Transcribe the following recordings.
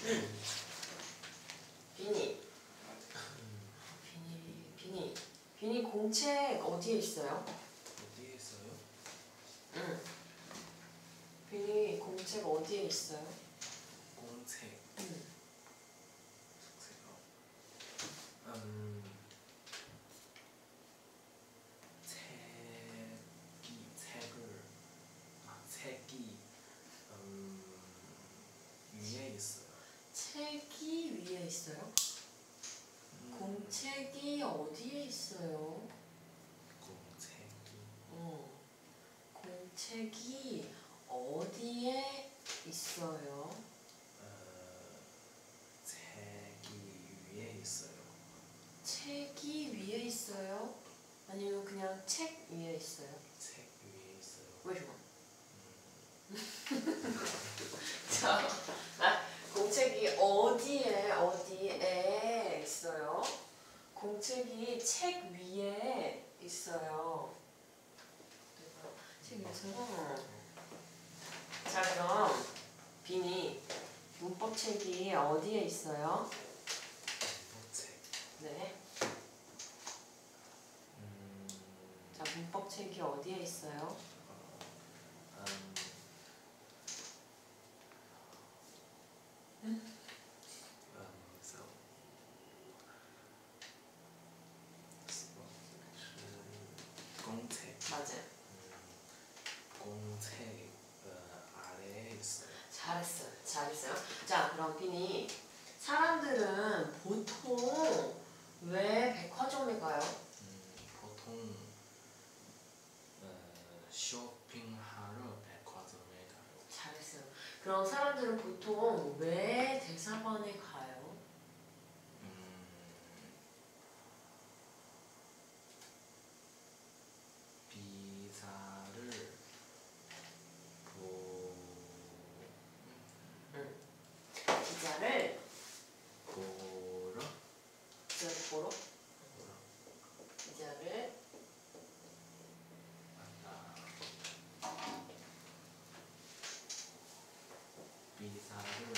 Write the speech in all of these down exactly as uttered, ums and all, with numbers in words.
비니. 비니, 비니. 비니 공책 어디에 있어요? 어디에 있어요? 응. 비니 공책 어디에 있어요? 공책. 응. 음. 책이 책을 아 책이 음 위에 있어요. 책이 위에 있어요? 음. 공책이 어디에 있어요? 공책이. 어. 공책이 어디에 있어요? 어, 책이 위에 있어요. 책이 위에 있어요? 아니면 그냥 책 위에 있어요? 책 위에 있어요. 为什么? 자, 아, 공책이 어디에 어디에 있어요? 공책이 책 위에 있어요. 책 위에서요. 자, 그럼 비니 문법책이 어디에 있어요? 문법책. 네. 음. 자, 문법책이 어디에 있어요? 어, 음. 응? 음, so. 공책. 맞아요. 음, 공책 어, 아래에 있어요. 잘했어요. 잘했어요. 자, 그럼 비니 사람들은 보통 왜 백화점에 가요? 음, 보통 어, 쇼핑하러 백화점에 가요. 잘했어요. 그럼 사람들은 보통 왜 대사관에 가요? 음, 비자를 보 응. 기자를 보러 기자를 보러 보러 기자를 왔다. 비자를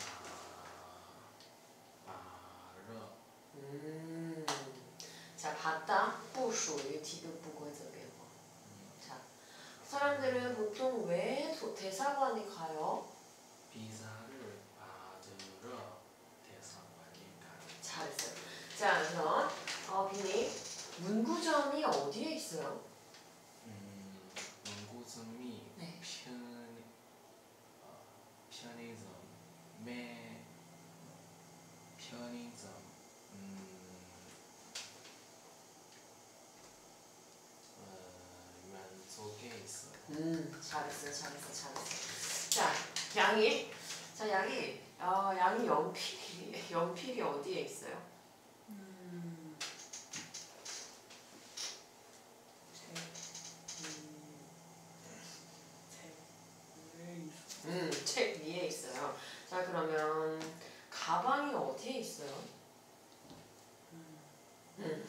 아, 봐러. 음. 자, 봤다. 不属于题目不规则变化. 자, 사람들은 보통 왜 도, 대사관에 가요? 비자를 받으러 대사관에 가요. 잘했어요. 자, 그럼 어, 비니 문구점이 어디에 있어요? 음, 문구점이 네. 편 어, 편의점에 편의점 음, 어, 왼쪽에 있어요. 음, 잘했어요, 잘했어, 잘했어. 자, 양이, 자, 양이, 어, 양이 연필이, 연필이 어디에 있어요? 음, 책, 음, 책 위에 있어. 음, 책 위에 있어요. 자, 그러면 가방이 어디에 있어요? 음, 음,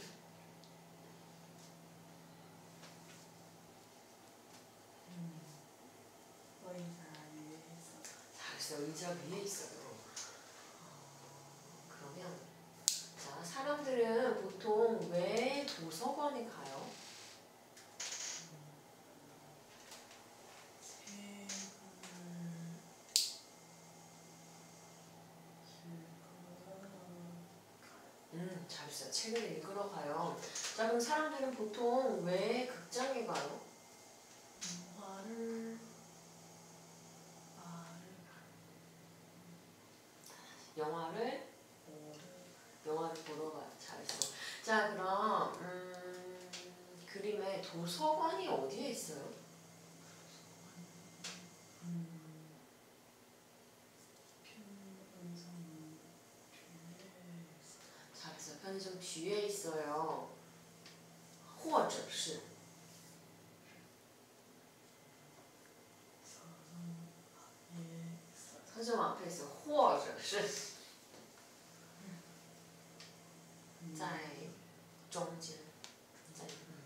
음, 의자 위에 있어. 잘했어요. 의자 위에 있어요. 어, 그러면 자, 사람들은 보통 왜 도서관에 가요? 책을 읽으러 음, 잘했어요. 책을 읽으러 가요. 자, 그럼 사람들은 보통 왜 극장에 가요? 영화를 말을 영화를 보러 영화를 보러 가요. 잘했어. 자, 그럼 음, 그림에 도서관이 어디에 있어요? 음, 편의점 뒤에 있어. 잘했어요. 편의점 뒤에 있어요. 或者是 서점 앞에 있어. 서점 앞에 있어요. 或者是在中间在嗯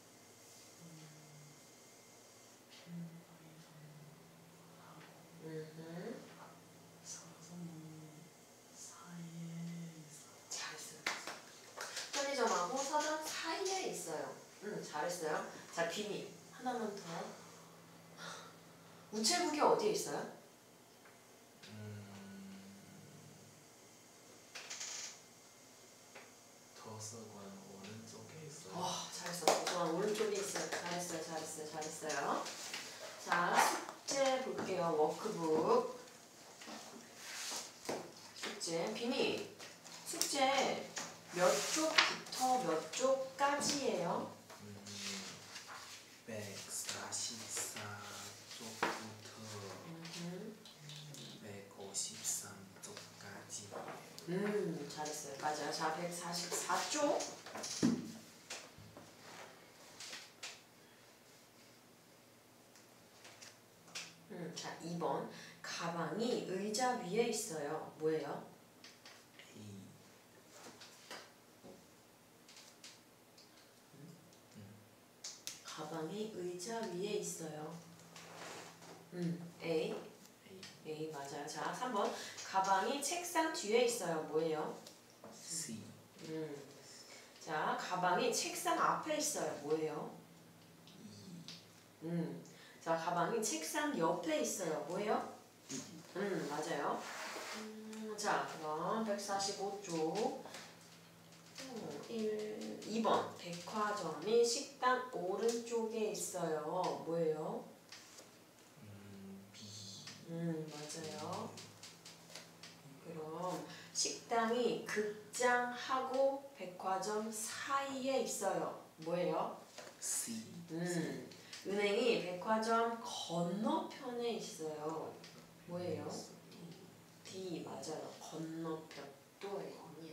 편의점 하고 음, 잘했어요. 응, 잘했어요. 자, 비니 하나만 더. 우체국이 어디에 있어요? 음, 도서관 오른쪽에 있어요. 와, 잘했어. 도서관 오른쪽에 있어요. 잘했어요, 잘했어요, 잘했어요. 자, 숙제 볼게요. 워크북. 숙제. 비니, 숙제 몇 쪽부터 몇 쪽까지예요? 음, 백사십사 쪽부터 음, 백오십삼 쪽까지. 음, 잘했어요. 맞아요. 자, 백사십사 쪽. 음, 자, 이 번. 가방이 의자 위에 있어요. 뭐예요? A. 가방이 의자 위에 있어요. 음, A. A. A 맞아요. 자, 삼 번. 가방이 책상 뒤에 있어요. 뭐예요? C. 음. 자, 가방이 책상 앞에 있어요. 뭐예요? E. 음. 자, 가방이 책상 옆에 있어요. 뭐예요? 음, 맞아요. 음, 자, 그럼 백사십오 쪽. 음, 일, 이 번. 백화점이 식당 오른쪽에 있어요. 뭐예요? 음, B. 음, 맞아요. 그럼 식당이 극장하고 백화점 사이에 있어요. 뭐예요? C. 음, 은행이 백화점 건너편에 있어요. 뭐예요? D 맞아요. 건너편. 对面.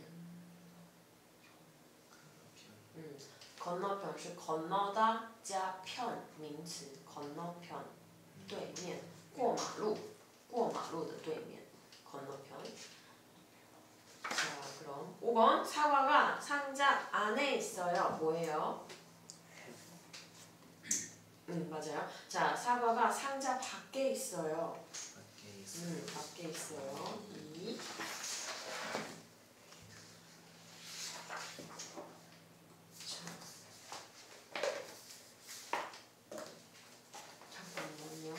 음, 건너편 是 건너다 加편名词 건너편 对面过马路过马路的对面 건너편. 자, 그럼 오 번 사과가 상자 안에 있어요. 뭐예요? 음, 맞아요. 자, 사과가 상자 밖에 있어요. 밖에 있어요. 음, 밖에 있어요. 이. 잠깐만요.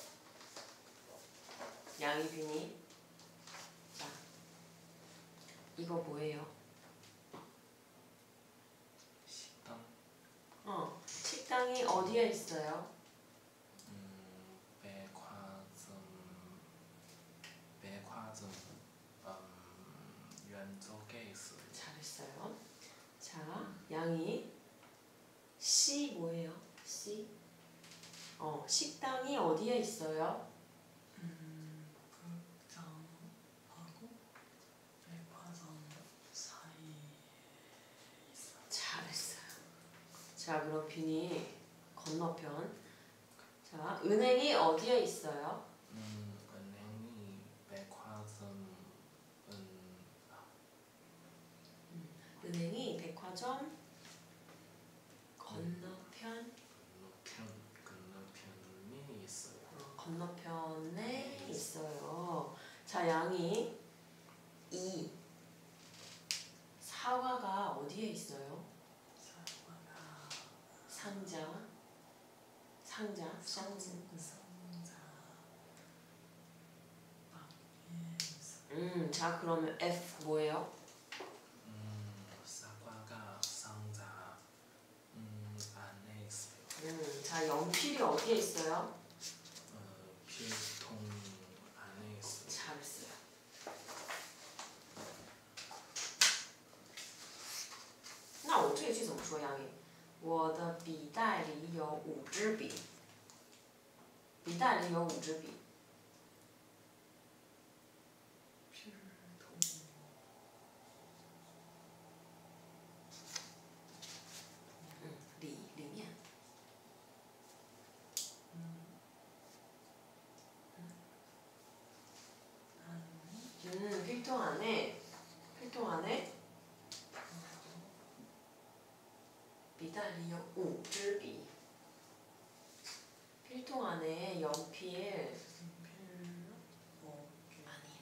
양이빈이. 자, 이거 뭐예요? 식당. 어, 식당이 어디에 있어요? 음, 백화점. 백화점. 음, 왼쪽에 있어요. 잘했어요. 자, 양이 C 뭐예요? C. 어, 식당이 어디에 있어요? 음, 극장하고 백화점 사이에 있어요. 잘했어요. 자, 그럼 빈이 건너편. 자, 은행이 어디에 있어요? 음, 은행이 백화점. 은, 아, 은행이 백화점 건너편. 건너편. 건너편에 있어요. 어, 건너편에 있어요. 자, 양이 이. 사과가 어디에 있어요? 사과가 상자. 상자. 상자. 상자 밖에 있어요. 음, 자, 그러면 F 뭐예요? 음, 사과가 상자 음, 안에 있어요. 음, 자, 연필이 어디에 있어요? 어, 필통 안에 있어요. 잘했어요. 나我这个句怎么说杨颖？我的笔袋里有五支笔。笔袋里有五支笔。 필통 嗯，里里面。 음, 필통 안에 필통 안에 笔袋里有五支笔。 필통 안에 연필 필 어, 아니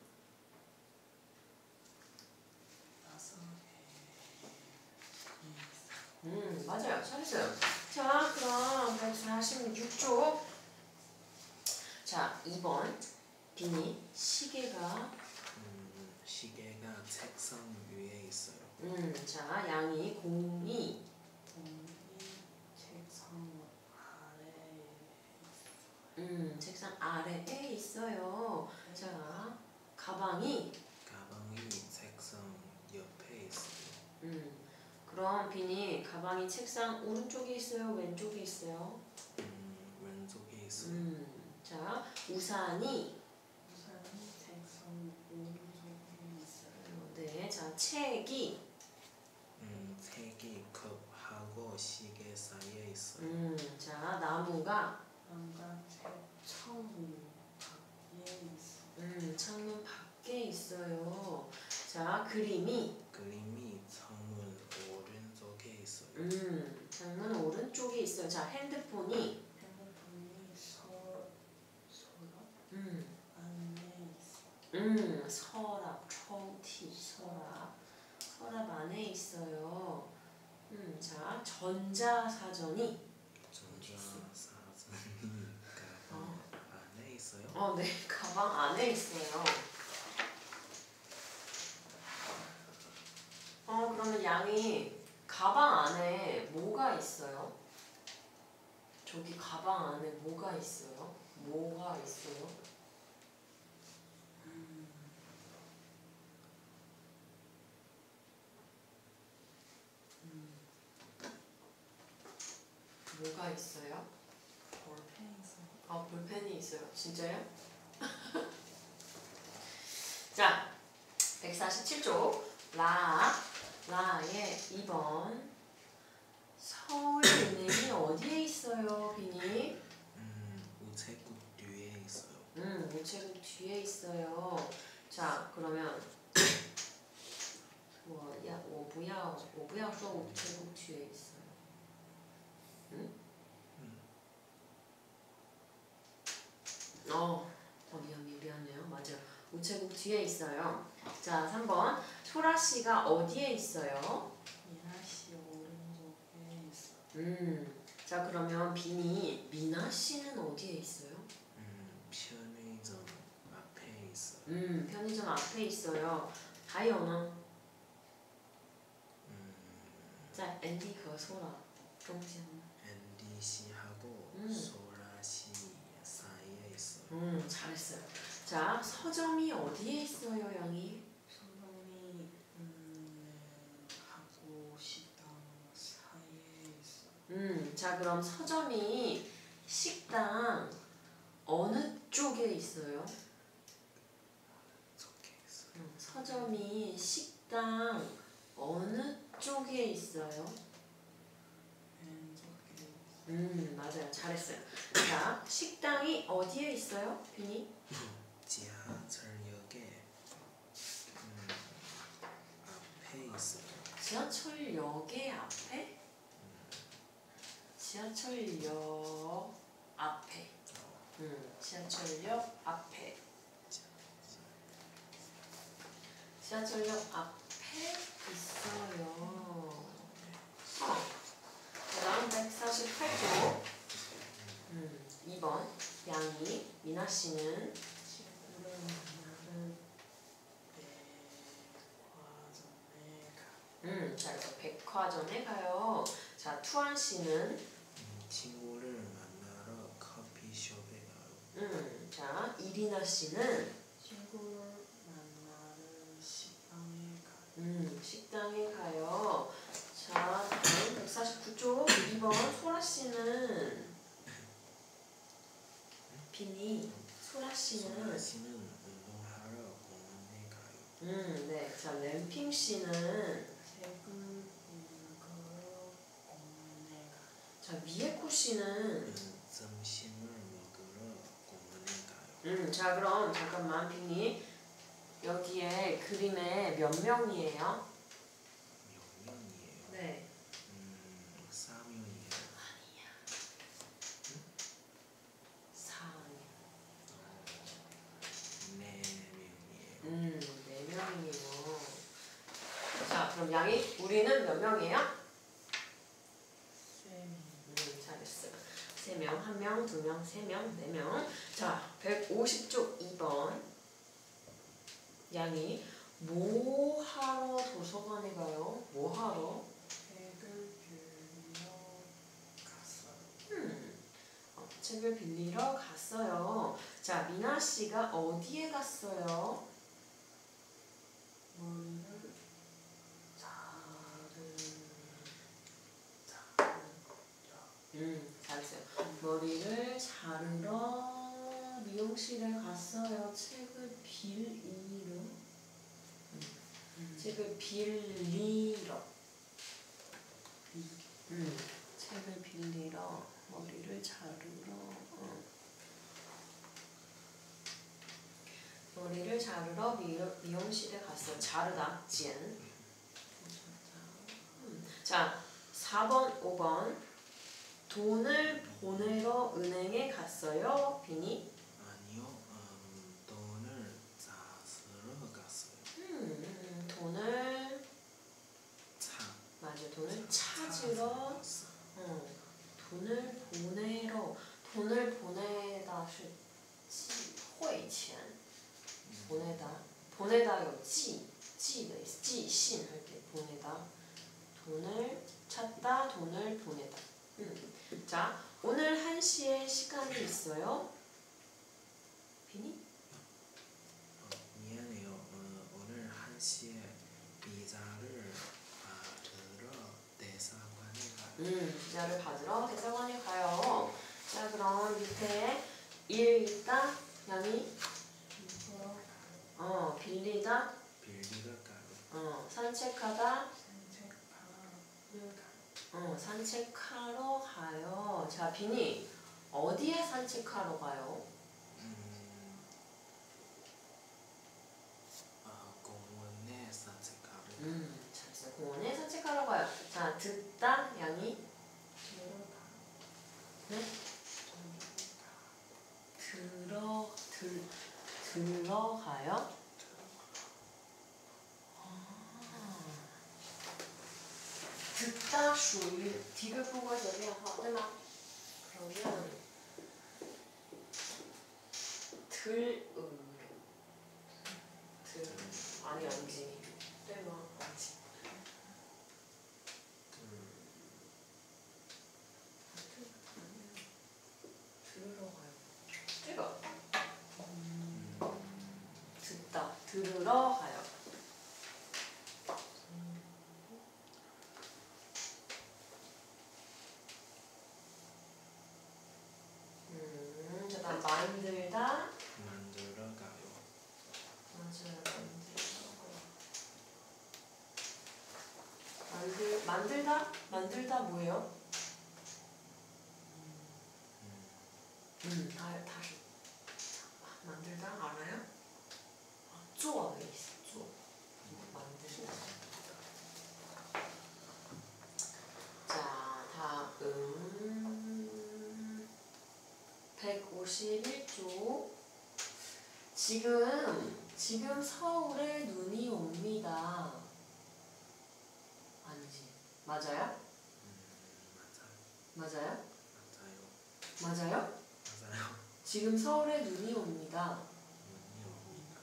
다섯 개 있어요. 맞아요. 잘했어요. 자, 그럼 백사십육 쪽. 자, 이 번. 비니, 시계가. 음, 시계가 책상 위에 있어요. 음, 자, 양이 공이. 공이 책상 아래에 음, 책상 아래에 있어요. 자, 가방이. 가방이 책상 옆에 있어요. 음, 그럼 비니, 가방이 책상 오른쪽에 있어요? 왼쪽에 있어요? 음, 왼쪽에 있어요. 음, 자, 우산이. 우산이 책상 오른쪽에 있어요. 네, 자, 책이. 음, 책이 컵하고 시계 사이에 있어요. 음, 자, 나무가. 나무가 창문 밖에 있어요. 음, 창문 밖에 있어요. 자, 그림이. 그림이 창문 오른쪽에 있어요. 음, 창문 오른쪽에 있어요. 자, 핸드폰이. 핸드폰이 서 서랍 음, 안에 있어요. 음, 서랍,抽屉, 서랍. 서랍 안에 있어요. 음, 자, 전자사전이. 전자사전이 가방 안에 있어요. 어, 네, 가방 안에 있어요. 어, 그러면 양이 가방 안에 뭐가 있어요? 저기 가방 안에 뭐가 있어요? 뭐가 있어요? 음, 음, 뭐가 있어요? 볼펜 있어요. 아, 볼펜이 있어요. 진짜요? 자, 백사십칠 쪽. 라. 라의 이 번. 서울은행이 어디에 있어요, 비니? 음, 우체국 뒤에 있어요. 음, 우체국 뒤에 있어요. 자, 그러면 我要我不要我不要说우체국 뒤에 있어요. 응? 음. 어, 어 미안 미안 미안해요. 맞아요. 우체국 뒤에 있어요. 자, 삼 번. 소라 씨가 어디에 있어요? 미나 씨 오른쪽에 있어요. 음. 자, 그러면 비니 미나 씨는 어디에 있어요? 음, 편의점 앞에 있어요. 음, 편의점 앞에 있어요. 还有呢? 음, 在 앤디和소라 中间. 앤디 씨하고 음. 소라 씨 사이에 있어요. 음, 잘했어요. 자, 서점이 어디에 있어요, 양이? 서점이 음, 하고 식당 사이에 있어요. 음, 자, 그럼 서점이 식당 어느 쪽에 있어요? 저기 있어요. 음, 서점이 식당 어느 쪽에 있어요? 왼쪽에 있어요. 음, 맞아요. 잘했어요. 자, 식당이 어디에 있어요, 비니? 지하철역에 음, 앞에 있어요. 지하철역의 앞에? 지하철역 앞에. 음, 지하철역 앞에. 지하철역 앞에 있어요. 어. 그다음 백사십팔 쪽. 음, 이 번. 양이 미나 씨는 친구를 만나러 백화점에 가. 음, 자, 그래서 백화점에 가요. 자, 투안 씨는 음, 친구를 만나러 커피숍에 가요. 음, 자, 이리나 씨는 친구를 만나러 식당에 가. 음, 식당에 가요. 자, 다음 백사십구 쪽 이 번 소라 씨는 비니 소라 씨는 소라 씨는 운동하러 공원에 가요. 음, 네. 자, 램핑 씨는 책을 읽으러 공원에 가. 자, 미에코 씨는 음, 점심을 먹으러 공원에 가요. 음, 자, 그럼 잠깐만 비니 여기에 그림에 몇 명이에요? 몇 명이에요? 네. 음, 사 명이에요. 아니야. 사 명. 네 명이에요. 음, 네 명이에요. 자, 그럼 양이 우리는 몇 명이에요? 세 명, 한 명, 두 명, 세 명, 네 명. 자, 백오십 쪽 이 번. 양이 뭐 하러 도서관에 가요? 뭐 하러? 책을 빌리러 갔어요. 음, 어, 책을 빌리러 갔어요. 자, 미나 씨가 어디에 갔어요? 머리를 자르 음, 잘했어요. 머리를 자르러 미용실에 갔어요. 책을 빌리러. 음. 책을 빌리러. 음, 책을 빌리러 머리를 자르러. 어. 머리를 자르러 미, 미용실에 갔어요. 자르다, 剪. 음. 자, 사 번, 오 번. 돈을 보내러 은행에 갔어요. 비니? 아니요. 음, 돈을 찾으러 갔어요. 음, 돈을 차. 맞아. 돈을 찾으러 찾으러. 갔어요. 어, 돈을 보내러. 돈을 보내다 是寄汇钱. 보내다. 보내다 요寄, 寄的意思. 寄信 할 때 보내다. 돈을 찾다. 돈을 보내다. 음. 자, 오늘 한 시에 시간이 있어요. 비니? 어, 미안해요. 어, 오늘 한 시에 비자를 받으러 대사관에 가요. 음, 비자를 받으러 대사관에 가요. 자, 그럼 밑에 읽다, 양이 빌리러 어, 빌리다, 빌리러 가요. 어, 산책하다, 산책하러 가요. 어, 산책하러 가요. 자, 비니, 어디에 산책하러 가요? 음, 아, 공원에 산책하러 가요. 음, 잘했어요. 공원에 산책하러 가요. 자, 듣다, 양이 들어가. 네? 들어, 들, 들어가요? 듣다 属于提个不规则变化，对吗？ 그러면 들, 음, 들, 아니 아니지, 对吗？ 아니지. 들으러 가요. 这个 듣다, 들으러 가요. 음, 그다음 만들다. 만들러 가요. 맞아요, 만들다. 만들, 만들다? 만들다 뭐예요? 음, 다, 다시. 만들다 알아요? 做的意思, 做. 만들다. 자, 다음 백오십일 쪽. 지금 지금 서울에 눈이 옵니다. 아니지. 맞아요? 음, 맞아요? 맞아요. 맞아요? 맞아요. 맞아요. 지금 서울에 눈이 옵니다. 눈이 옵니다.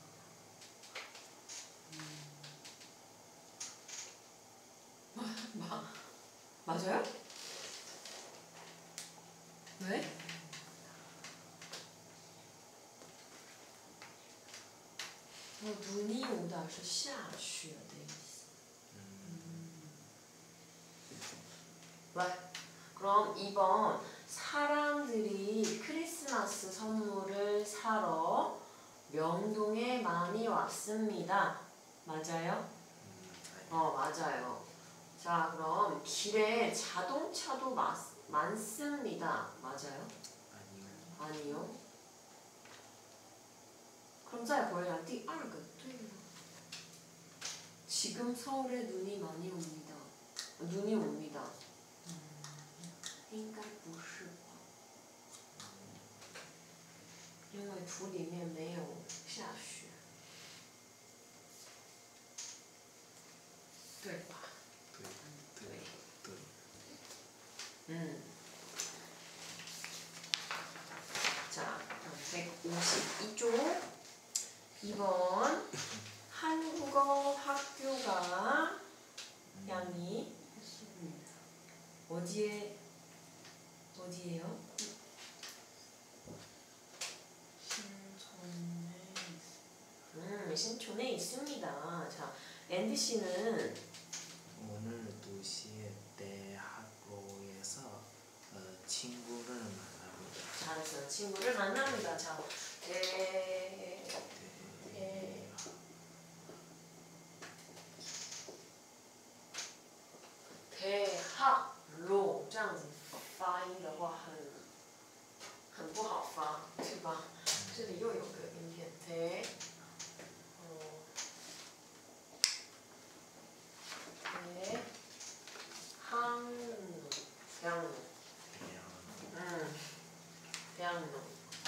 마, 맞아요? 왜? 어, 눈이 오다 是下雪的意思. 음, 왜? 그럼 이 번 사람들이 크리스마스 선물을 사러 명동에 많이 왔습니다. 맞아요? 음, 맞아요. 어, 맞아요. 자, 그럼 길에 자동차도 마, 많습니다. 맞아요? 아니요. 아니요. 그럼 再回来第二个对吗? 지금 서울에 눈이 많이 옵니다. 눈이 옵니다. 应该不是吧? 因为图里面没有下雪. 对吧? 对对对。 음. 어디에 어디에요? 신촌에 음, 신촌에 있습니다. 자, 앤디 씨는 오늘 두 시에 대학로에서 어, 친구를 만납니다. 잘했어요. 친구를 만납니다. 자, 대 대, 대학로这样子发音的话很很不好发，对吧？这里又有个音片，대 어, 대학로 대학로 대학, 음 대학로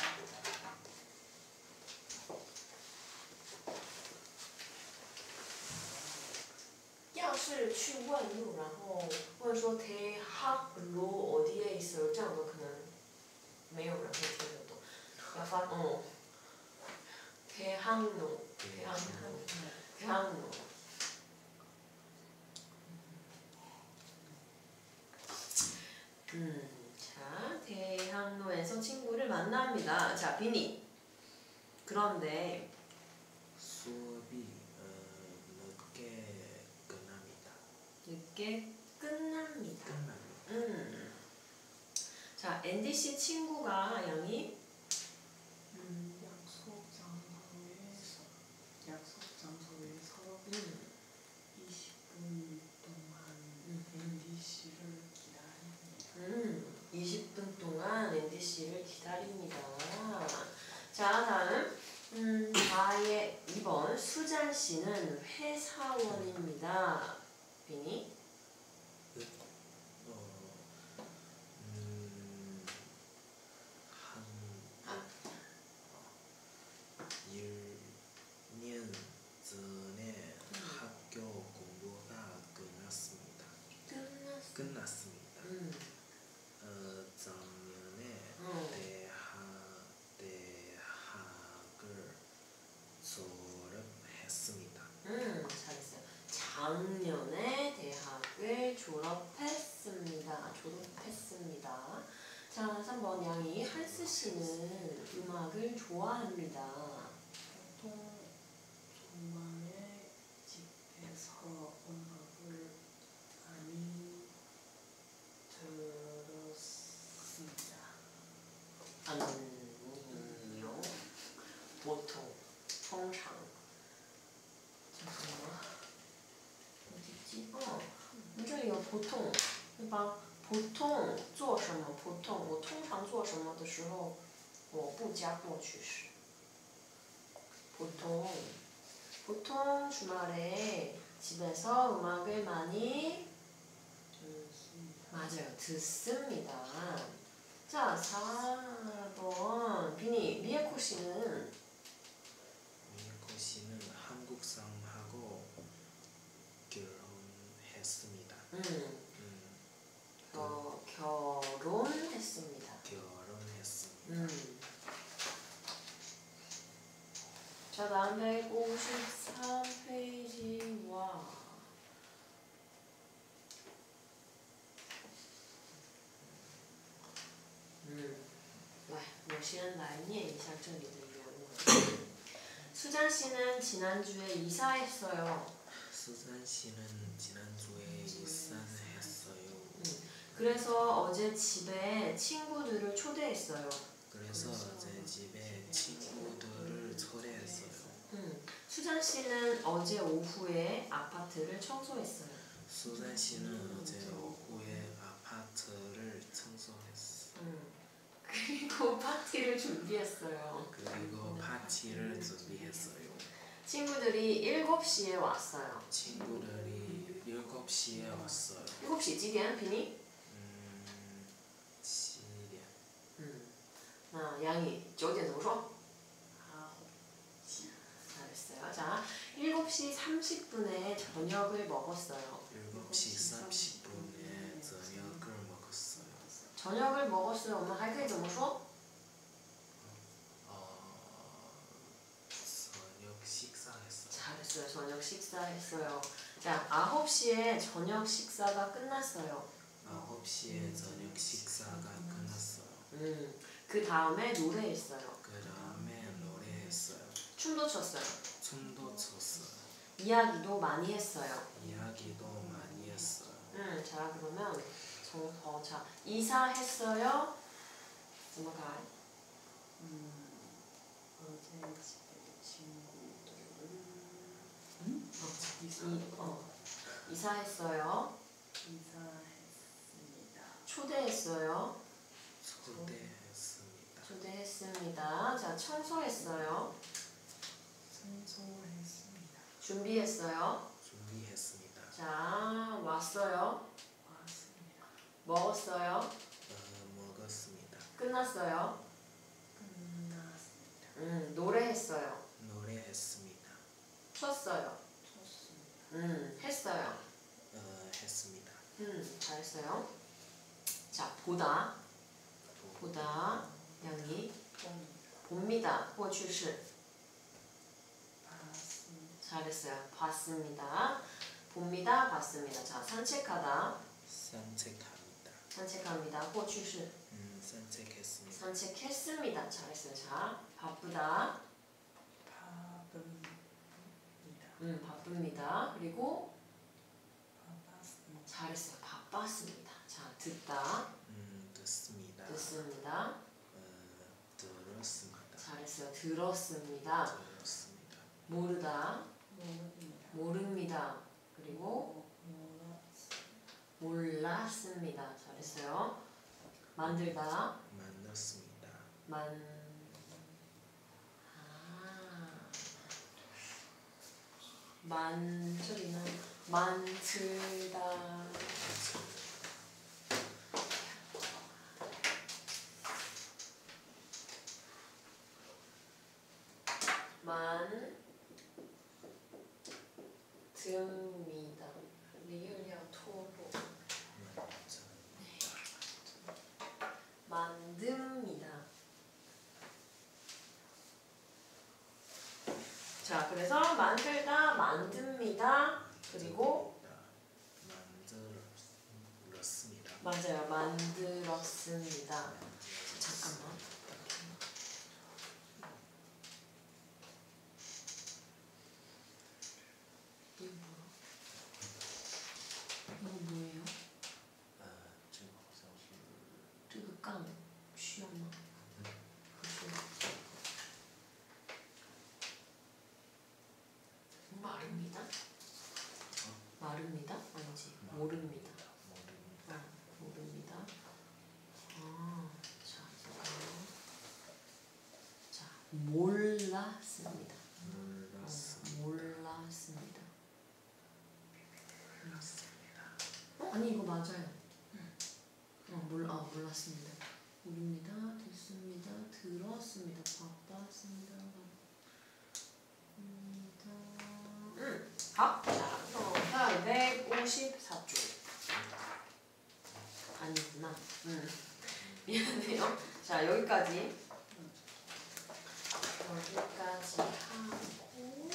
要是去问路，然后问说 대학로 어디에 있어요? 这样的可能没有人会听得懂。要发哦 대학로 대학로 대학로 음, 자, 대학로에서 친구를 만납니다. 자, 비니. 그런데 수업이 어, 늦게 끝납니다. 늦게 끝납니다. 끝납니다. 음. 자, 앤디 씨 친구가 양이 음, 약속 장소에서 약속 장소에서 음, 이십 분 동안 음. 앤디 씨를 기다립니다. 음, 이십 분 동안 앤디 씨를 기다립니다. 자, 다음 음, 다의 이 번 수잔 씨는 회사원입니다. 비니? 어, 음, 한 일 년 전에 학교 공부가 끝났습니다. 끝났어. 끝났습니다. 음, 어, 작년에 어. 대학, 대학을 졸업했습니다. 음, 잘했어요. 작년에 대학을 졸업했습니다. 졸업했습니다. 자, 삼 번 양이 한스 씨는 음악을 좋아합니다. 보통 주말에 집에서 음악을 많이 들었습니다. 아니요. 보통, 통상. 잠깐만. 어디지? 어, 这里有 보통. 对吧? 보통 做什么? 보통 我通常做什么的时候我不加过去式. 보통 보통 주말에 집에서 음악을 많이 들었습니다. 맞아요. 듣습니다. 자, 사 번 비니 미에코 씨는 미코 씨는 한국 사람하고 결혼했습니다. 음, 음, 어, 결혼했습니다. 결혼했습니다. 음. 자, 다음 백오십삼 페이지와 음, 来，我先来念一下这里的原文。 수잔 씨는 지난주에 이사했어요. 수잔 씨는 지난주에 이사했어요. 그래서 어제 집에 친구들을 초대했어요. 그래서 제 집에 친구들을 초대했어요. 음, 수잔 씨는 어제 오후에 아파트를 청소했어요. 수잔 씨는 어제 오후에 아파트를 청소했어요. 음, 그리고 파티를 준비했어요. 그리고 파티를 준비했어요. 친구들이 일곱 시에 왔어요. 친구들이 일곱 시에 왔어요. 일곱 시几点 비니? 음, 칠点. 음, 나 양이 九点怎么说? 아홉 시. 잘했어요. 자, 일곱 시 삼십 분에 저녁을 먹었어요. 일곱 시 삼십 분에 저녁을 먹었어요. 저녁을 먹었어요. 我们还可以怎么说? 어, 저녁 식사했어요. 잘했어요. 저녁 식사했어요. 자, 아홉 시에 저녁 식사가 끝났어요. 아홉 시에 저녁 식사가 끝났어요. 음, 그 다음에 노래했어요. 그 다음에 노래했어요. 춤도 췄어요. 춤도 췄어요. 이야기도 많이 했어요. 이야기도 많이 했어요. 음, 자 그러면 정서 자 이사했어요. 뭐가? 음, 어제 집에 친구들을 음? 어, 이사 이, 어, 이사했어요. 이사했습니다. 초대했어요. 초대했습니다. 초대했습니다. 자 청소했어요. 청소했습니다. 준비했어요. 준비했습니다. 자 왔어요. 왔습니다. 먹었어요. 어, 먹었습니다. 끝났어요. 끝났습니다. 음, 노래했어요. 노래했습니다. 췄어요. 쳤습니다. 음, 했어요. 어, 했습니다. 음, 잘했어요. 자, 보다. 보다. 양이 봅니다. 봅니다. 过去式. 봤습니다. 잘했어요. 봤습니다. 봅니다. 봤습니다. 자, 산책하다. 산책합니다. 산책합니다. 过去式. 음, 산책했습니다. 산책했습니다. 잘했어요. 자, 바쁘다. 바쁩니다. 음, 바쁩니다. 그리고 바빴습니다. 잘했어요. 바빴습니다. 자, 듣다. 음, 듣습니다. 듣습니다. 어, 들었습니다. 잘했어요. 들었습니다. 들었습니다. 모르다. 모릅니다. 모릅니다. 그리고 몰랐습니다. 몰랐습니다. 잘했어요. 만들다. 만났습니다. 만. 아. 만, 저기는 만들다. 만. 듭니다. 리을이랑 토로. 만듭니다. 자, 그래서 만들다, 만듭니다. 그리고 만들었습니다. 맞아요, 만들었습니다. 잠깐만. 이거 뭐야? 이거 뭐예요? 呃，这个好像是这个杠需要吗？不需要。 마릅니다. 마릅니다? 아니지. 모릅니다. 모릅니다. 아, 모릅니다. 아, 자, 잠깐만. 자, 몰랐습니다. 몰랐습니다. 어, 몰랐습니다. 몰랐습니다. 어? 아니 이거 맞아요. 어, 몰, 아, 몰랐습니다. 모릅니다. 듣습니다. 들었습니다. 바빴습니다. 음, 好, 자, 그럼 백오십사 쪽. 아니구나. 음, 미안해요. 자, 여기까지. 여기까지 하고.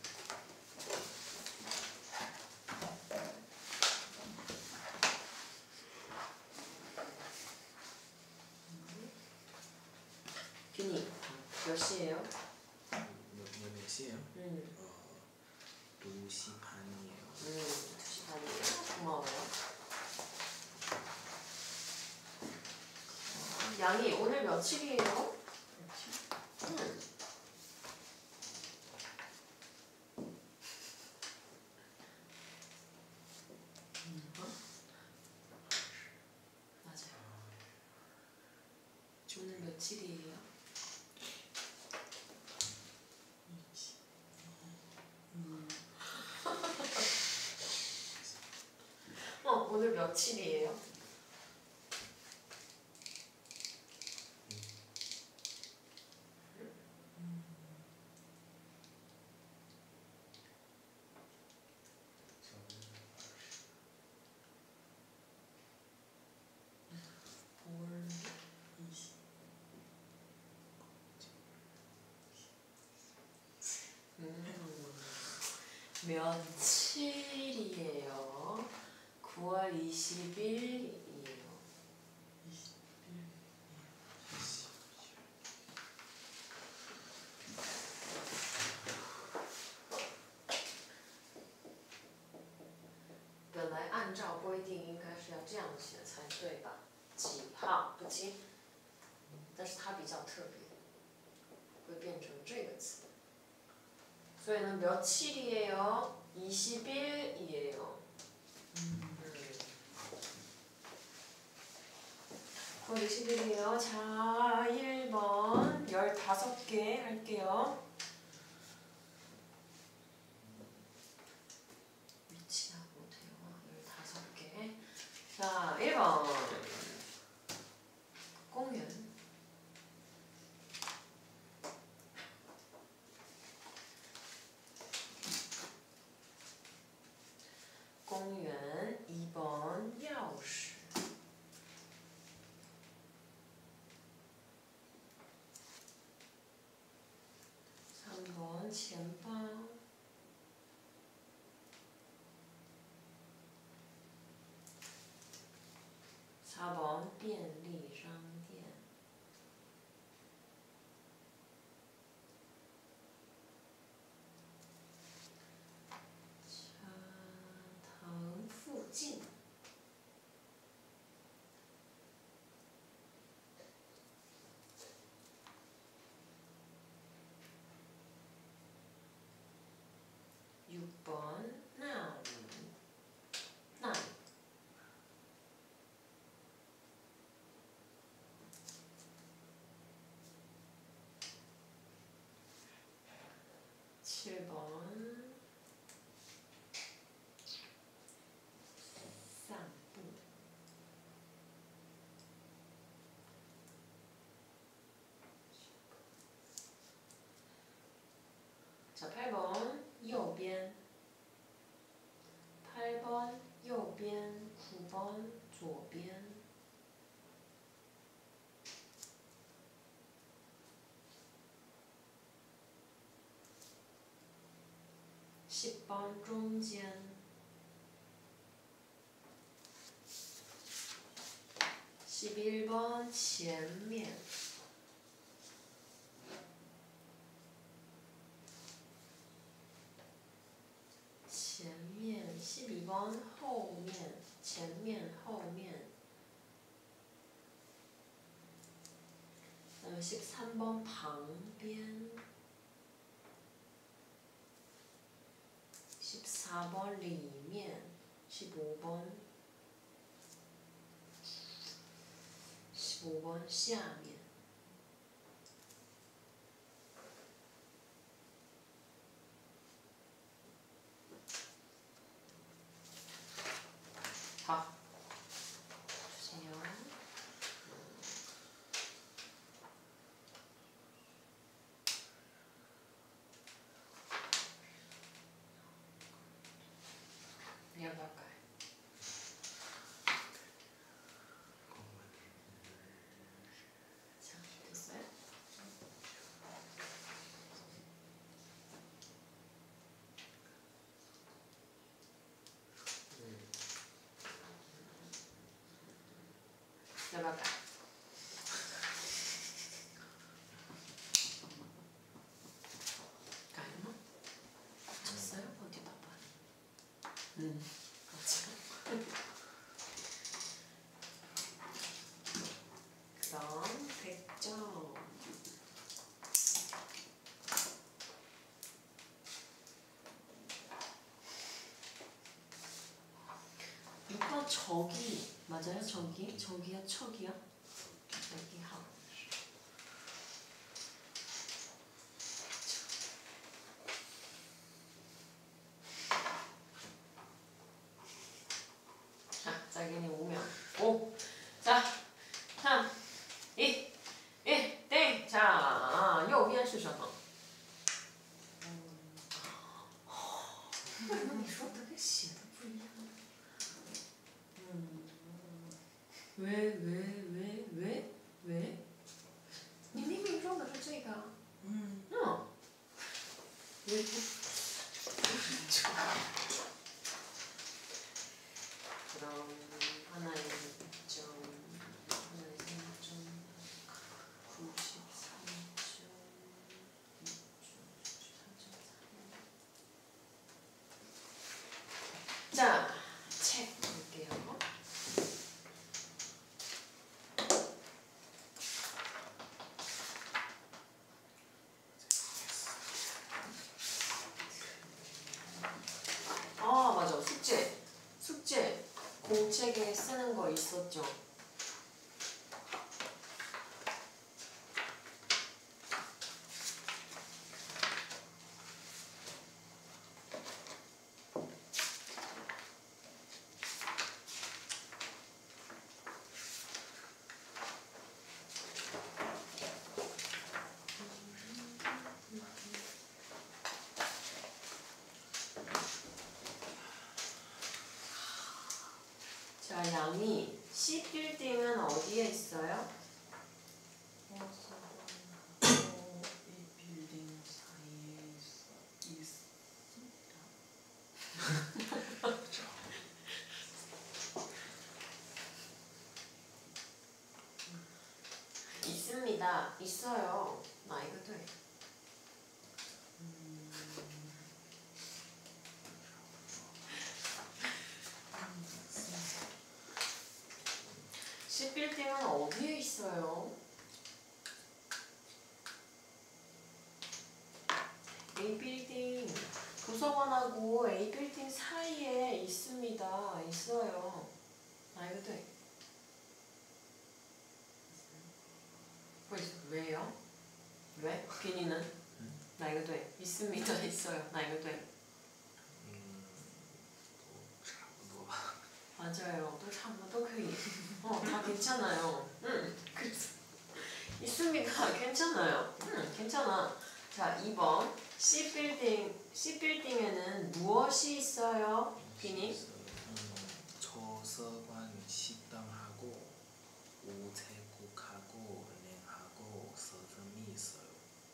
균이 몇 시예요? 몇, 몇, 몇 시에요? 음, 어, 두 시 반이에요. 음, 두 시 반이에요. 고마워요. 어, 양이 오늘 며칠이에요? 음. 음, 어? 맞아요. 오늘 며칠이에요? 음, 어, 오늘 며칠이에요? 올 이십. 음, 며칠이에요? 구월 이십일이에요. 이십일. 本来按照规定应该是要这样写才对吧？几号不记，但是它比较特别，会变成这个词。所以呢，며칠이에요? 이십일이에요. 음. 구월 이십일이에요. 자, 일 번 열다섯 개 할게요. 위치하고 대화 열다섯 개. 자, 일 번 공연. 공연. 이 번钥匙. 삼 번钱包. 사 번便利商店. 자, 다음 附近. 육 번 那里. 那里. 칠 번 散步. 자, 팔 번 右边. 팔 번 右边. 구 번 左边. 십 번 中间. 십일 번 前面.前面. 십이 번 后面. 前面后面. 그다음에 십삼 번 旁边. 십사 번 里面. 십오 번. 십오 번 下面. 다 주세요. 야, 뭘까요? 자, 됐어요? 야, 뭘까요? 까요? 쳤어요? 어디 봐봐. 음, 그렇죠. 그럼 백 점. 육 번 저기 맞아요? 저기? 저기야? 척이야? 여기 하. 자, 자기는 오면 오. 자, 삼, 이, 일, 땡. 자, 右边是什么？为什么你说的跟写的不一样？ 왜, 왜, 왜, 왜, 왜? 你明明说的是这个啊。 음. 응. 왜 또? 그 다음 공책에 쓰는 거 있었죠? 자, 양이 C 빌딩은 어디에 있어요? 도서관하고 이 빌딩 사이에 있어, 있습니다. 있습니다. 있어요. 나 이거 돼. 음, C 빌딩은 어디에 있어요? A 빌딩 도서관하고 A 빌딩 사이에 있습니다. 있어요. 나 이거 돼. 왜 있어? 왜요? 왜? 비니는? 나 이거 돼. 있습니다. 있어요. 나 이거 돼. 음, 또差不多. 맞아요. 또 참, 또 그, 어, 다 괜찮아요. 응, 그래서 있습니다. 괜찮아요. 응, 괜찮아. 자, 이 번 C 빌딩, C 빌딩에는 무엇이 있어요? 비니? 음, 도서관, 식당하고 우체국하고 은행하고 서점이 있어요.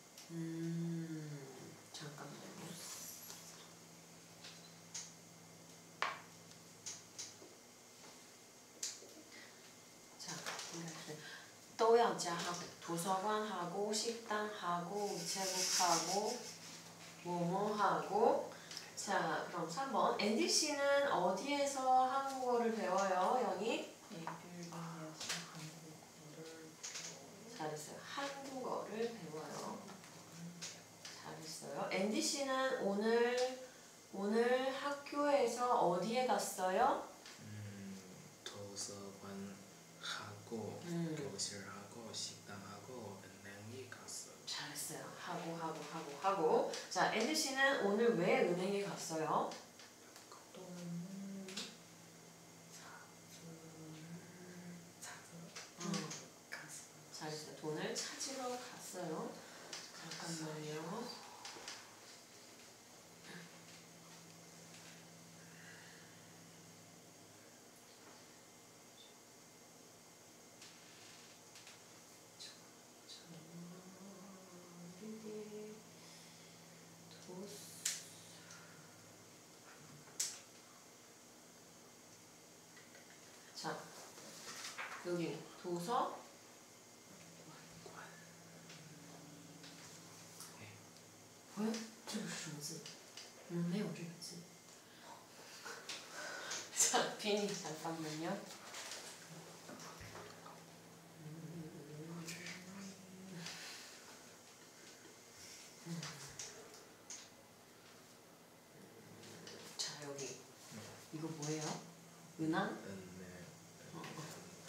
음, 잠깐만요. 자, 또要加하고 도서관하고 식당하고 우체국하고 뭐뭐하고. 자, 그럼 삼 번 앤디 씨는 어디에서 한국어를 배워요? 영희? 이 빌딩에서 한국어를 배워요. 잘했어요. 한국어를 배워요. 잘했어요. 앤디 씨는 오늘 오늘 학교에서 어디에 갔어요? 음, 도서관하고 음. 교실하고 식당하고 은행이 갔어요. 잘했어요. 하고 하고 하고 하고. 자, 앤디 씨는 오늘 왜 은행에 갔어요? 돈을 찾으러 음. 갔어요. 잘했어요. 돈을 찾으러 갔어요. 잠깐만요. 자, 여기 도서 왜? 这个是什么字？我们没有这个字。 자, 비니 잠깐만요. 자, 여기 이거 뭐예요? 은행? 은행. 어, 어.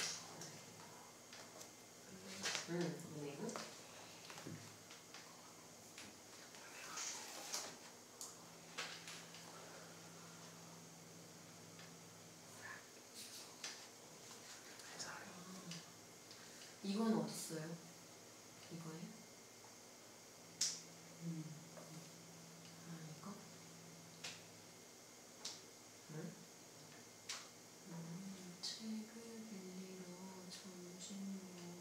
은행. 응, 은행. 이건 어디 있어요? 이거예요? 음. 아, 이거? 응? 음, 책을 빌리러 점심으로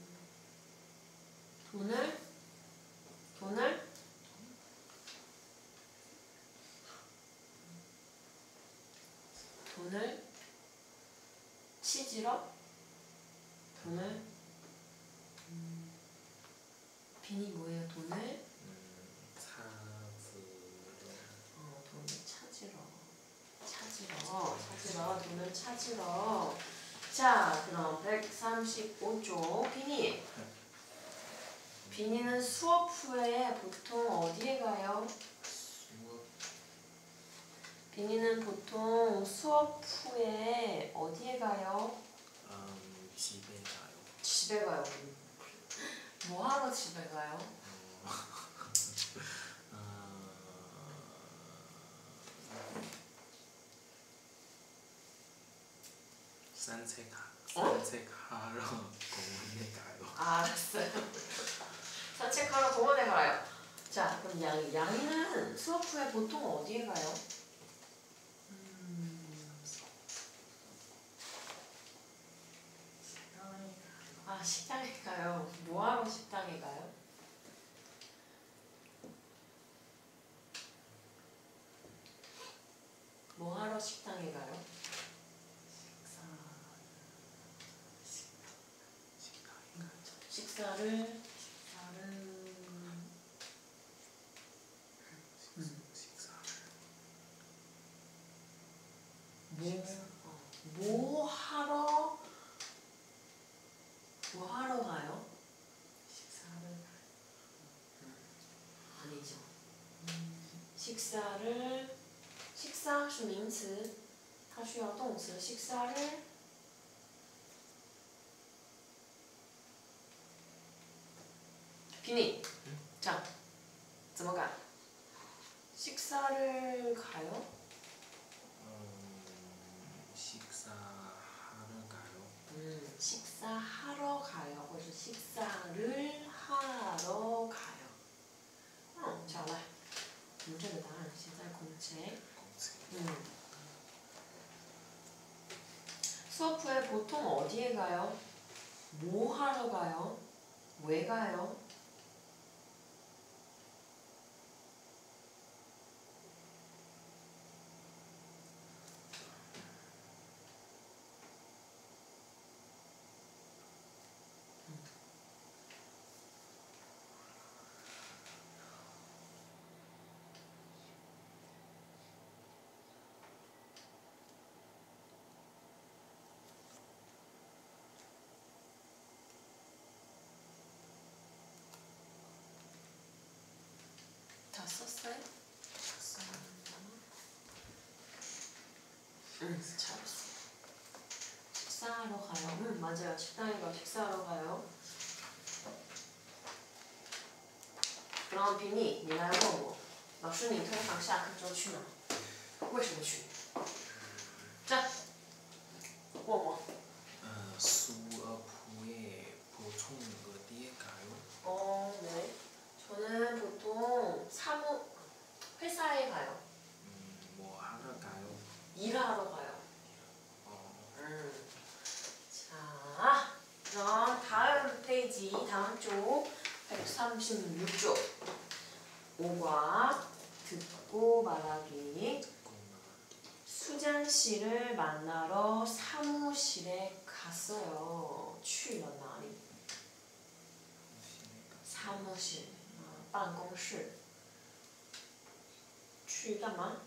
돈. 돈을? 돈을? 돈을 치지러? 돈을? 음, 빈이 뭐예요? 돈을? 음, 찾으러. 어, 돈을 찾으러. 찾으러. 찾으러. 돈을 찾으러. 자, 그럼 백삼십오 쪽 빈이. 빈이는 수업 후에 보통 어디에 가요? 수업. 비니는 보통 수업 후에 어디에 가요? 음, 집에 가요. 집에 가요. 뭐 하러 집에 가요? 어, 어, 산책하, 어? 산책하러 공원에 가요. 아, 알았어요. 산책하러 공원에 가요. 자, 그럼 양이. 양이는 수업 후에 보통 어디에 가요? 음, 식당에 아, 식당에 가요. 뭐 하러 식당에 가요? 뭐 하러 식당에 가요? 식사 식당에 가요. 식사를 식사를 식사를 뭐, 어, 뭐 하러 뭐 하러 가요? 식사를 아니죠. 음, 식사를 식사 是名词它需要动词 식사를 비니 자, 怎么改? 식사를 가요? 음, 식사하러 가요. 음, 식사하러 가요. 或者 식사를 하러 가요. 어, 好来我们这个答案写在空책嗯 공책. 수업 후에 보통 어디에 가요? 뭐 하러 가요? 왜 가요? 다 썼어요? 응, 잘했어. 식사하러 가요. 응, 맞아요. 식당에 가요. 식사하러 가요. 그럼 비니, 你来问我老师你通常下课之后去哪？为什么去？자, 问我 어, 수업 후에 보통 어디에 가요? 어, 네. 저는 보통 사무 회사에 가요. 음, 뭐 하러 가요? 일하러 가요. 어, 음. 자, 그럼 다음 페이지, 다음 쪽 백삼십육 쪽 오과 듣고 말하기. 듣고 말하기. 수잔씨를 만나러 사무실에 갔어요. 去了哪里? 사무실, 어, 办公室. 去干嘛?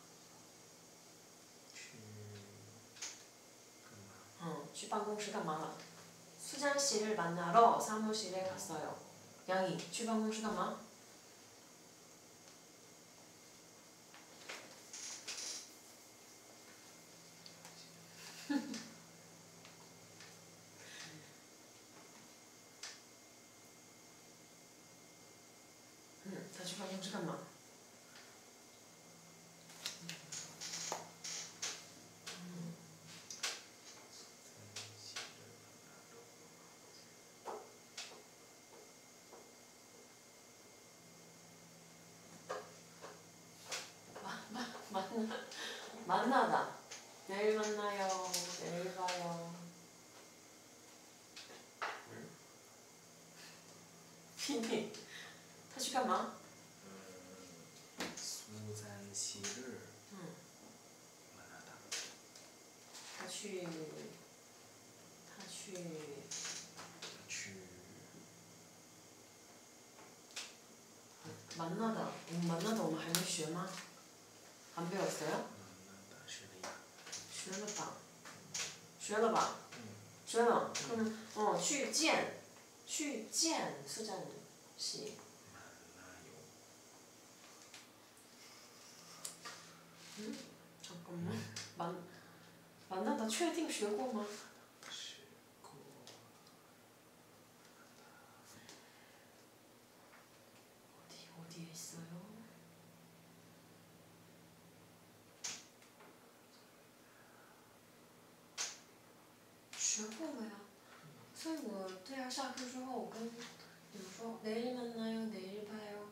去干嘛? 어, 去办公室干嘛了? 수잔씨를 만나러 사무실에 갔어요. 양이, 去办公室干嘛? 응, 他去办公室干嘛? 만나, 만나다. 내일 만나요. 내일 봐요. 비니, 他去干嘛? 음, 수잔씨를 응, 만나다. 他去,他去, 去 만나다. 음, 만나다 我们还没学吗? 안 배웠어요? 만나다 学了呀. 学了吧?学了吧? 응. 学了. 그럼 어, 去见,去见 수잔씨. 만나요. 응? 嗯，만만나다确定学过吗？ 学过 어디 어디에 있어요? 学过了呀。所以我对啊，下课之后我跟你们说내일 만나요, 내일 봐요.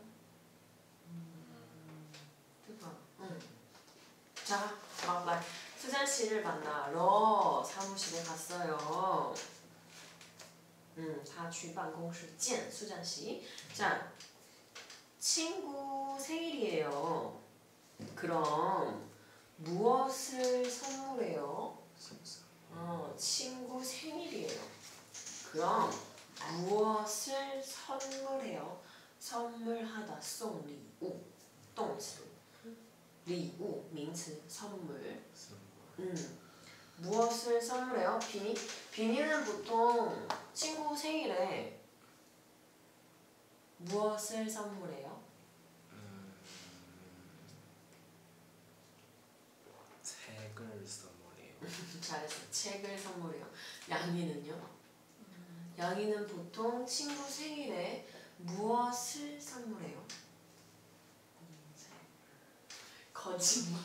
对吧？嗯。 자, 어, 말. 수잔씨를 만나러 사무실에 갔어요. 음, 다 주办公室见 수잔씨. 자, 친구 생일이에요. 그럼 무엇을 선물해요? 어, 친구 생일이에요. 그럼 무엇을 선물해요? 선물하다, 送礼物, 动词. 礼物, 名词, 선물. 음, 무엇을 선물해요? 비니? 비니는 보통 친구 생일에 무엇을 선물해요? 음, 책을 선물해요. 잘했어. 책을 선물해요. 양이는요? 양이는 보통 친구 생일에 무엇을 선물해요? 거짓말.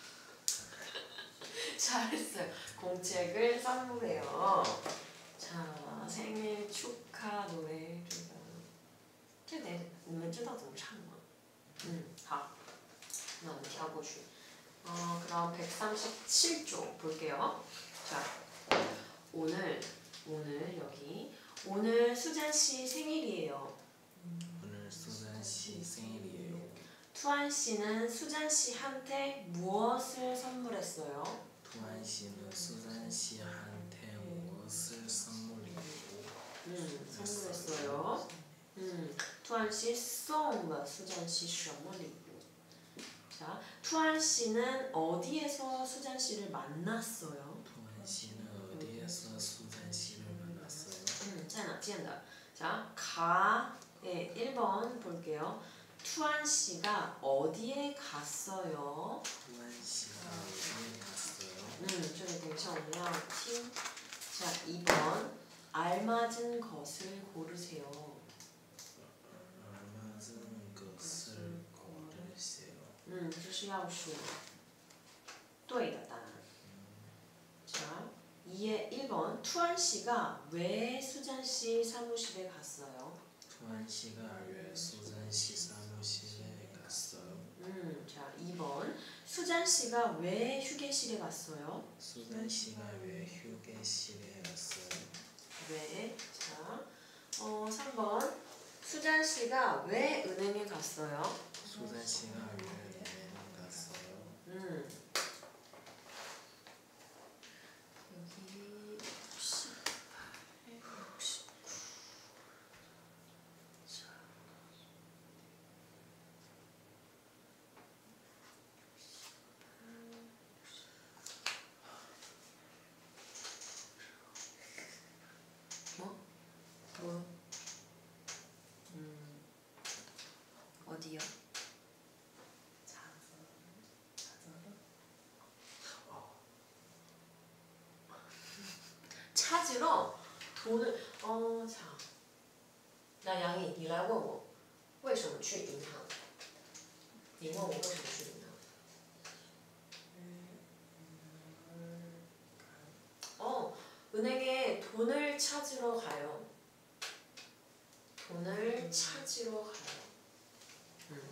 잘했어요. 공책을 선물해요. 자, 생일 축하 노래를. 这得你们知道怎么唱吗？嗯，好。那我们跳过去。 어, 그럼 백삼십칠 쪽 볼게요. 자, 오늘 오늘 여기 오늘 수잔 씨 생일이에요. 오늘 수잔 씨 생일이에요. 투안 씨는 수잔 씨한테 무엇을 선물했어요? 투안 씨는 수잔 씨한테 무엇을 선물해요? 음, 선물했어요. 음, 투안 씨送了 수잔 씨 什么礼物? 자, 투안 씨는 어디에서 수잔 씨를 만났어요? 투안 씨는 어디에서 수잔 씨를 만났어요? 음, 在哪见的? 자, 가의 일 번 볼게요. 투안 씨가 어디에 갔어요? 투안 씨가 어디에 갔어요? 음, 这里等一下我们要听. 자, 이 번 알맞은 것을 고르세요. 알맞은 것을 고르세요. 嗯，这是要选对的答案. 자, 이의 일 번 투안 씨가 왜 수잔 씨 사무실에 갔어요? 투안 씨가 왜 수잔 씨 사무실에 갔어요? 음, 자, 이 번 수잔 씨가 왜 휴게실에 갔어요? 수잔 씨가 왜 휴게실에 갔어요? 왜? 자, 어, 삼 번 수잔 씨가 왜 은행에 갔어요? 수잔 씨가 왜 은행에 갔어요? 음. 여기 육십팔, 육십구. 자. 뭐? 뭐? 음. 어디요? 찾으러 돈을 어, 자. 那杨毅，你来问我为什么去银行？你问我为什么去银行？ 어, 은행에 돈을 찾으러 가요. 돈을 찾으러 가요. 음.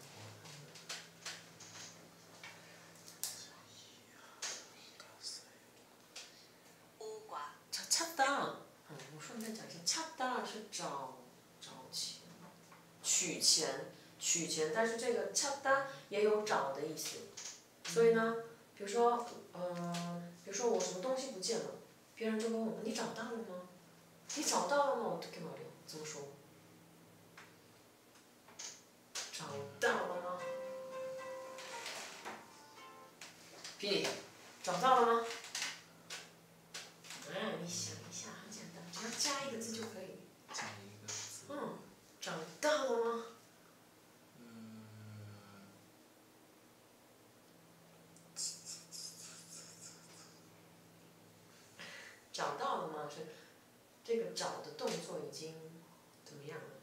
자, 찾다. 어, 我顺便讲一下，찾다是找找钱，取钱，取钱。但是这个찾다也有找的意思。所以呢，比如说，呃，比如说我什么东西不见了，别人就问我，你找到了吗？你找到了吗？어떻게 말해요？怎么说？找到了吗？比你找到了吗？哎，你想一下，很简单，只要加一个字就可以。 加一个字. 嗯，找到了吗？ 음, 这个找的动作已经怎么样了？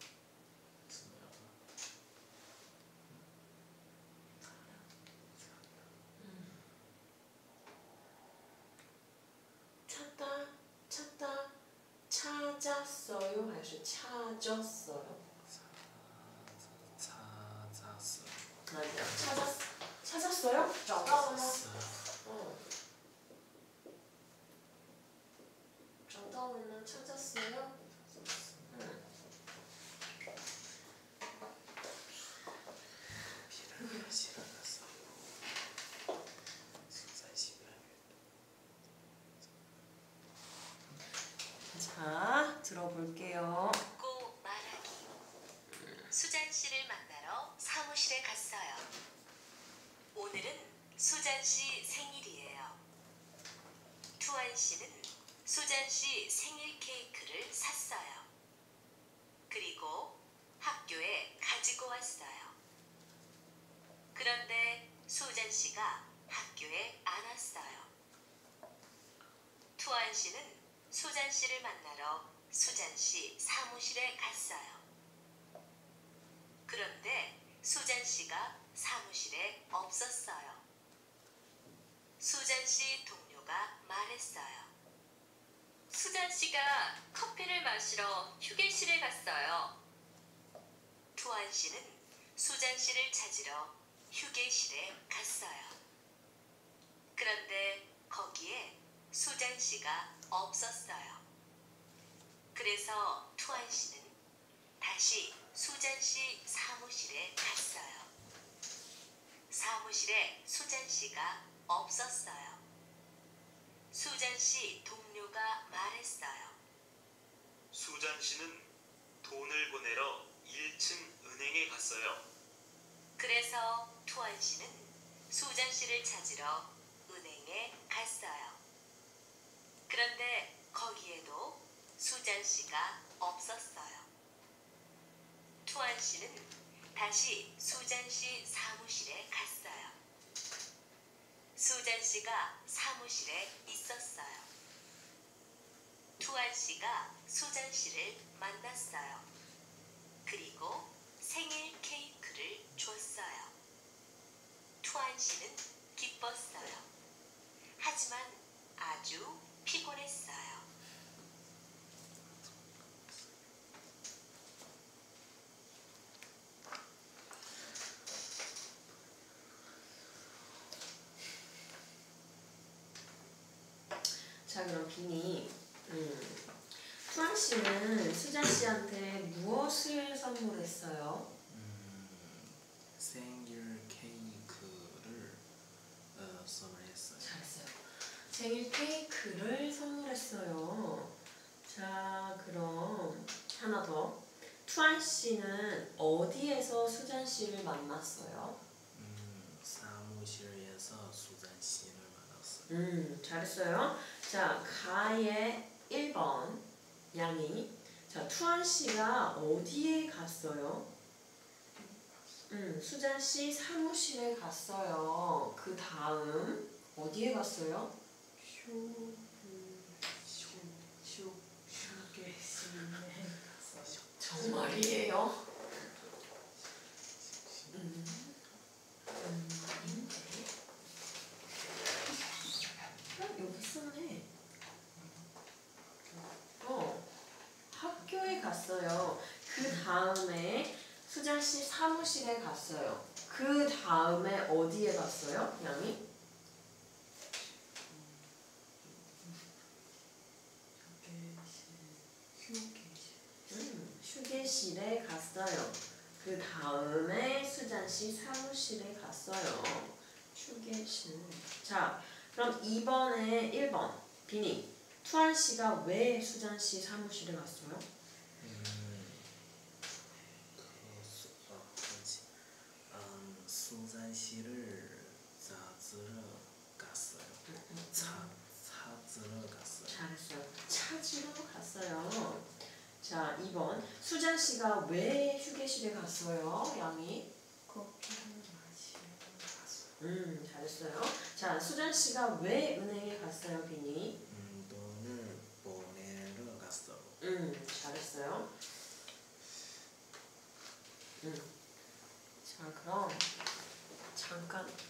찾다, 찾다, 찾았어요? 还是 찾았어요? 찾았어요. 아니야. 찾았, 찾았어요? 找到了吗? 어. 找到了吗? 찾았어요? 응. 사무실에 갔어요. 수잔씨를. 자, 들어볼게요. 고 말하기. 수잔씨를 만나러 사무실에 갔어요. 오늘은 수잔씨 생일이에요. 투안씨는 수잔씨 생일 케이크를 샀어요. 그리고 학교에 가지고 왔어요. 그런데 수잔씨가 학교에 안 왔어요. 투안씨는 수잔씨를 만나러 수잔씨 사무실에 갔어요. 그런데 수잔씨가 사무실에 없었어요. 수잔씨 동료가 말했어요. 수잔씨가 커피를 마시러 휴게실에 갔어요. 투안씨는 수잔씨를 찾으러 휴게실에 갔어요. 그런데 거기에 수잔씨가 없었어요. 그래서 투안씨는 다시 수잔씨 사무실에 갔어요. 사무실에 수잔씨가 없었어요. 수잔씨 동료가 말했어요. 수잔씨는 돈을 보내러 일 층 은행에 갔어요. 그래서 투안씨는 수잔씨를 찾으러 은행에 갔어요. 그런데 거기에도 수잔씨가 없었어요. 투안씨는 다시 수잔씨 사무실에 갔어요. 수잔씨가 사무실에 있었어요. 투안씨가 수잔씨를 만났어요. 그리고 생일 케이크를 줬어요. 투안씨는 기뻤어요. 하지만 아주 피곤했어요. 자, 그럼 비니, 음, 투안 씨는 수잔 씨한테 무엇을 선물했어요? 음, 생일 케이크를 어, 선물했어요. 잘했어요. 생일 케이크를 선물했어요. 자, 그럼 하나 더. 투안 씨는 어디에서 수잔 씨를 만났어요? 음, 사무실에서 수잔씨를 만났어요. 음, 잘했어요. 자, 가의 일 번 양이. 자, 투안 씨가 어디에 갔어요? 음, 수잔 씨 사무실에 갔어요. 그 다음 어디에 갔어요? 휴, 휴, 휴, 휴게실에 갔어요. 정말이에요? 음, 음, 아닌데. 어, 여기 있었네. 어, 학교에 갔어요. 그 다음에 수잔 씨 사무실에 갔어요. 그 다음에 어디에 갔어요, 양이? 휴게실, 휴게실. 음, 휴게실에 갔어요. 그 다음에 수잔 씨 사무실에 갔어요. 휴게실. 자, 그럼 이번에 일 번 비니. 투안 씨가 왜 수잔 씨 사무실에 갔어요? 음, 그 수, 어, 그렇지. 음, 수잔씨를 찾으러 갔어요. 차, 찾으러 갔어요. 잘했어요. 찾으러 갔어요. 자, 이 번 수잔 씨가 왜 휴게실에 갔어요, 양이? 커피를 마시러 갔어요. 음, 잘했어요. 자, 수잔 씨가 왜 은행에 갔어요, 비니? 음, 돈을 보내러 갔어요. 음, 잘했어요. 음. 자, 그럼 잠깐